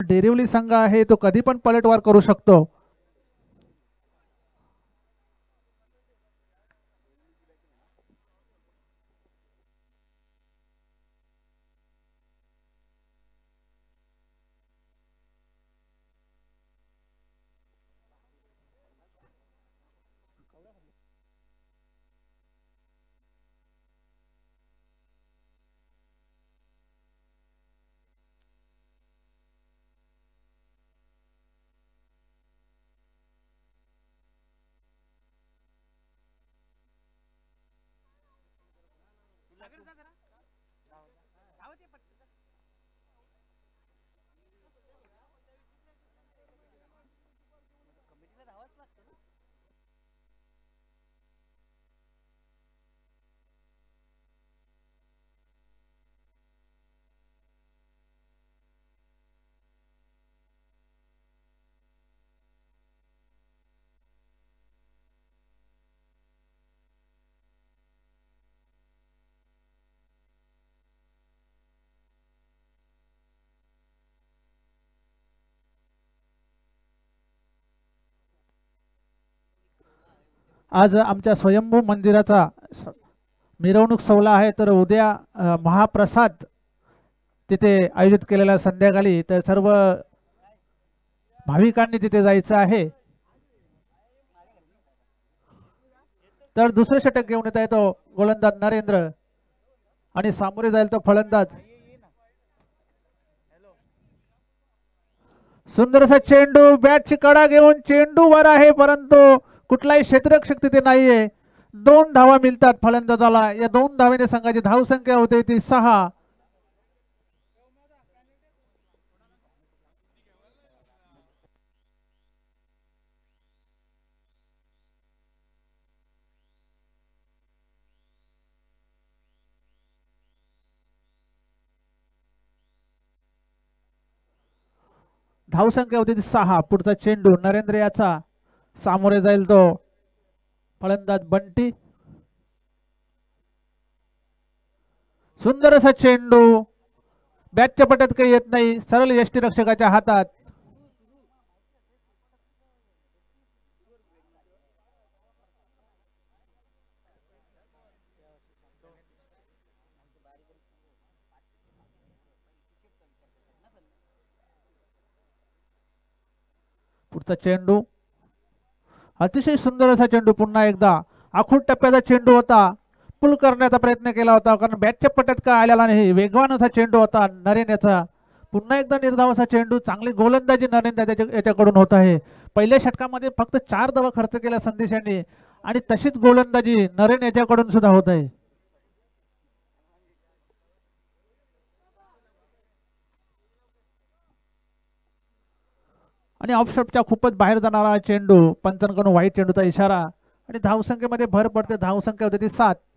डेरिवली संघ आहे तो कधी पण पलटवार करू शकतो. आज आमच्या स्वयंभू मंदिराचा मिरवणूक सोहळा आहे, तर उद्या महाप्रसाद तिथे आयोजित केलेला संध्याकाळी, तर सर्व भाविकांनी तिथे जायचं आहे. तर दुसरे षटक घेऊन येत आहे तो गोलंदाज नरेंद्र आणि सामोरे जाईल तो फलंदाज. सुंदरसा चेंडू, बॅटची कडा घेऊन चेंडू वर आहे, परंतु कुठलाही क्षेत्ररक्षक तिथे नाहीये. 2 धावा मिळतात फलंदाजाला. या 2 धावेने संघाची धावसंख्या होते ती 6. धावसंख्या होती ती 6. पुढचा चेंडू नरेंद्र याचा, सामोरे जाईल तो फलंदाज बंटी. सुंदर असा चेंडू, बॅटच्या पट्ट्यात काही येत नाही, सरळ यष्टीरक्षकाच्या हातात. पुढचा चेंडू, अतिशय सुंदर असा चेंडू. पुन्हा एकदा आखूड टप्प्याचा चेंडू होता, पुल करण्याचा प्रयत्न केला होता, कारण बॅटच्या पट्ट्यात काय आलेला नाही. वेगवान असा चेंडू होता नरेन याचा. पुन्हा एकदा निर्धाव असा चेंडू. चांगली गोलंदाजी नरेन याच्याकडून होत आहे. पहिल्या षटकामध्ये फक्त 4 धावा खर्च केल्या संदेश यांनी, आणि तशीच गोलंदाजी नरेन याच्याकडून सुद्धा होत आहे. आणि ऑफशॉटच्या खूपच बाहेर जाणारा चेंडू, पंचांकडून वाईट चेंडूचा इशारा, आणि धावसंख्येमध्ये भर पडते. धावसंख्या होती ती 7.